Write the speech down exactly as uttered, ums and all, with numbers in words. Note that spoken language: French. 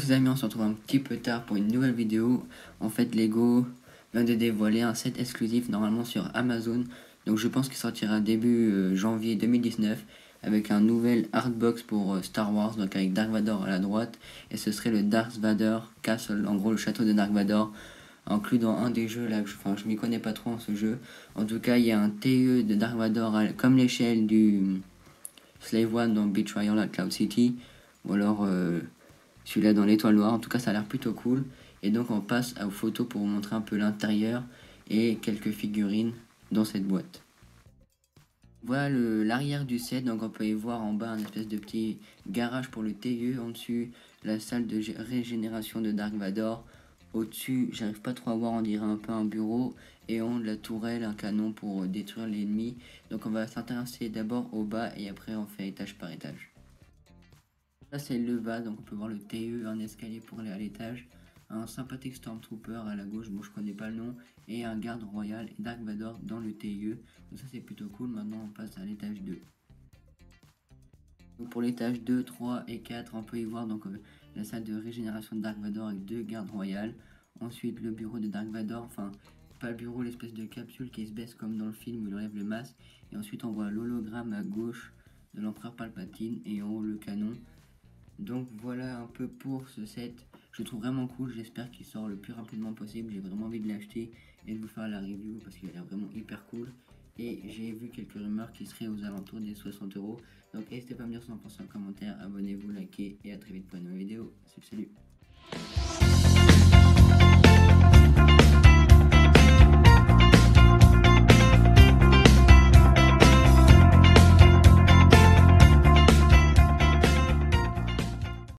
tous les amis, on se retrouve un petit peu tard pour une nouvelle vidéo. En fait, Lego vient de dévoiler un set exclusif normalement sur Amazon. Donc je pense qu'il sortira début euh, janvier deux mille dix-neuf avec un nouvel artbox pour euh, Star Wars, donc avec Dark Vador à la droite. Et ce serait le Darth Vader Castle, en gros le château de Dark Vador, inclus dans un des jeux là. Je, enfin, je m'y connais pas trop en ce jeu. En tout cas, il y a un T E de Dark Vador à- comme l'échelle du Slave One dans Beach Royale à Cloud City. Ou alors... Euh, celui-là dans l'étoile noire. En tout cas, ça a l'air plutôt cool. Et donc, on passe aux photos pour vous montrer un peu l'intérieur et quelques figurines dans cette boîte. Voilà l'arrière du set. Donc, on peut y voir en bas un espèce de petit garage pour le T E. En dessus, la salle de régénération de Dark Vador. Au-dessus, j'arrive pas trop à voir, on dirait un peu un bureau. Et en haut de la tourelle, un canon pour détruire l'ennemi. Donc, on va s'intéresser d'abord au bas et après, on fait étage par étage. Là c'est le vase, donc on peut voir le T E, un escalier pour aller à l'étage, un sympathique Stormtrooper à la gauche, bon je connais pas le nom, et un garde royal et Dark Vador dans le T E. Donc ça c'est plutôt cool. Maintenant on passe à l'étage deux. Donc pour l'étage deux, trois et quatre, on peut y voir donc euh, la salle de régénération de Dark Vador avec deux gardes royales. Ensuite le bureau de Dark Vador, enfin pas le bureau, l'espèce de capsule qui se baisse comme dans le film où il enlève le masque. Et ensuite on voit l'hologramme à gauche de l'empereur Palpatine et en haut le canon. Donc voilà un peu pour ce set, je le trouve vraiment cool, j'espère qu'il sort le plus rapidement possible, j'ai vraiment envie de l'acheter et de vous faire la review parce qu'il a l'air vraiment hyper cool. Et j'ai vu quelques rumeurs qui seraient aux alentours des soixante euros, donc n'hésitez pas à me dire ce que vous en pensez en commentaire, abonnez-vous, likez et à très vite pour une nouvelle vidéo, salut.